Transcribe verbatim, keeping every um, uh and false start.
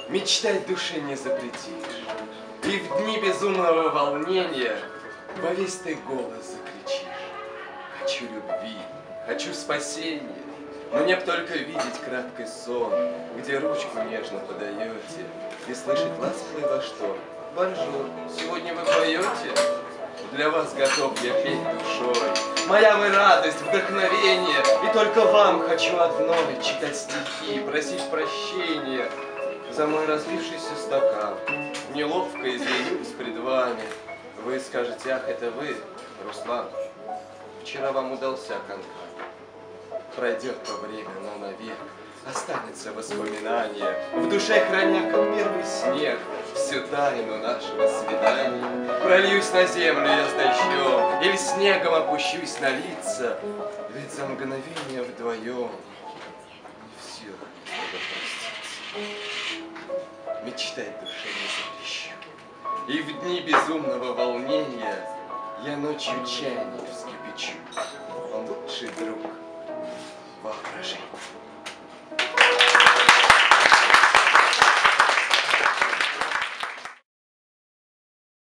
Мечтать душе не запретишь. И в дни безумного волнения во весь ты голос закричишь. Хочу любви, хочу спасения. Мне б только видеть краткий сон, где ручку нежно подаете, и слышать ласковый ваш тон. Бонжур, сегодня вы поете? Для вас готов я петь душой. Моя вы радость, вдохновение, и только вам хочу одной читать стихи, просить прощения за мой разлившийся стакан. Неловко извинюсь пред вами. Вы скажете: ах, это вы, Руслан. Вчера вам удался конкурс. Пройдет то время, но навек останется воспоминание, в душе храня, как первый снег, всю тайну нашего свидания. Прольюсь на землю я с дождем, или снегом опущусь на лица, ведь за мгновение вдвоем не в силах, чтобы проститься. Мечтать душе не запрещу, и в дни безумного волнения я ночью чаяние вскипячу. Он лучший друг воображения.